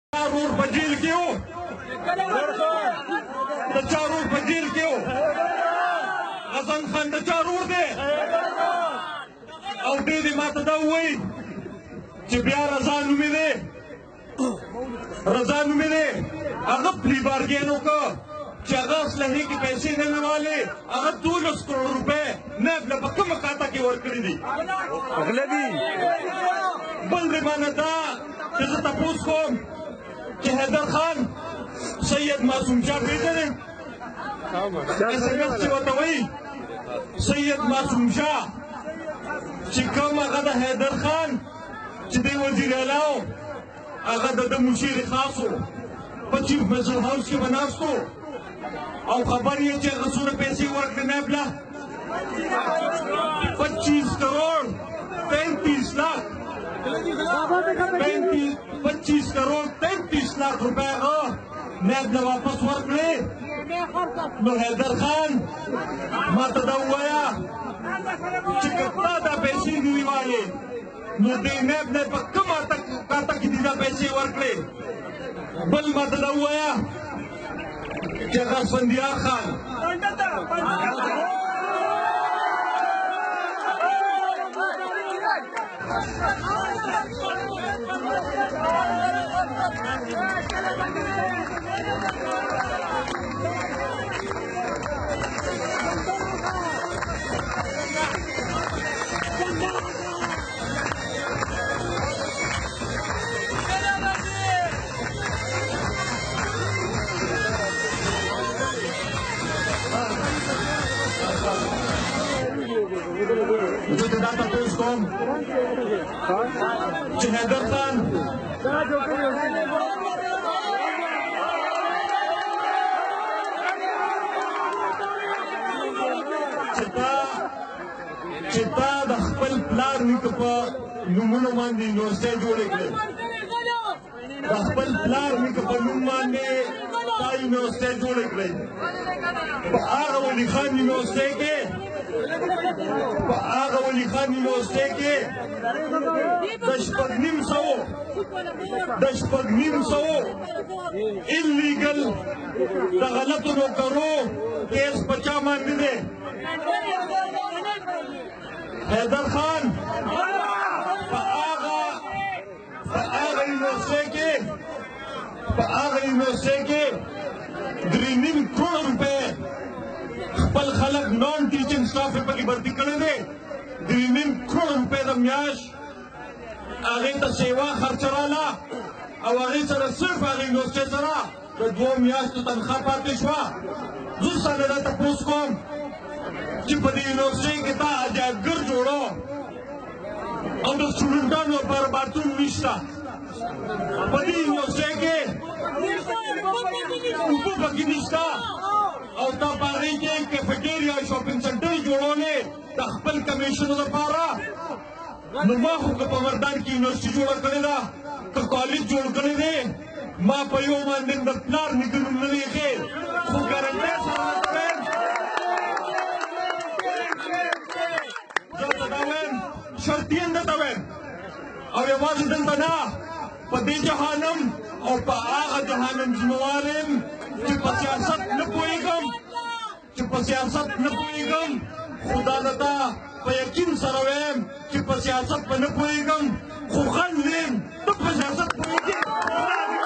चारूर په جیل کې و د چارور په جیل کې و حسن خان د چارور دی او دې دې ماته دا ووایي چې بیا رضا نومې دی هغه پلي بارګین وکړه چې هغه اسلحې کې پیسې ننوالې هغه 12 کروڑ روپۍ نیب له په کومه کاته کې ورکړي دي بل دې مانه دا چې زه تپوس کوم چې حیدر خان سید معصوم شاه پیژنې SMS چې ورته وایي سید معصوم شاه چې کوم هغه د حیدر خان چې دی وزیر اعلی و هغه د مشیر خاص و په چیف منسٹر هاؤس کې به ناست و او خبر یې چې هغه څومره پیسې ورکړې نیب له 25 کروڑ 35 لاکھ 25 کروڑ 35 لاکھ روپے هغه نیب له واپس ورکړې نو حیدر خان ماته دا ووایه چې که تا دا پیسې نیولې نو دې نیب نه په کومه کاته کې دې دا پیسې ورکړې بل ماته دا ووایه چې هغه اسفندیار خان زه د دا تپوس کوم چې حیدر خان چې تا د خپل پلار نیکه په نومونو باندې یونیورسټۍ جوړې کړې د خپل پلار نیکه په نوم باندې تا یونیورسټۍ جوړې کړې په هغه ولي خان یونیورسټۍ کې د شپږ نیم سوو ایلیګل د غلطو نوکرو کیس په چا باندې دی حیدر خان په هغه یونیورسټۍ کې 3.5 کروڑ روپۍ خپل خلک نان ټیچنګ سټاف یې پکې بھرتي کړی دی 3.5 کروڑ روپۍ د میاشت هغې ته سیوا خرچه راله او هغې سره صرف هغې یونیورسټۍ سره د 2 میاشتو تنخوا پاتې شوه زه سره دا تپوس کوم چې په دې یونیورسټۍ کې تا عجایبګر جوړو او د سټوډنټانو لپاره باتروم نشته په دې یونیورسټۍ کې اوبه پکې نشته او تا په هغې کې کیفیټیریا شاپینګ سنټر جوړولې د خپل کمیشن لپاره نو ما خو که په وردان کې یونیورسټي جوړه کړې ده که کالج جوړ کړی دی ما په یو باندې د پلار نیکه نوم نه دی ایښی خو ګارنټۍ سره وایم زه دا وایم شرطین درته وایم او یوازې دلته نه په دې جهانم او په هغه جهانم ذمهوار یم چې په سیاست نه پوهېږم خدا لته په یقین سره وایم چې په سیاست به نه پوهېږم خو خل یم ته په سیاست پوهېږې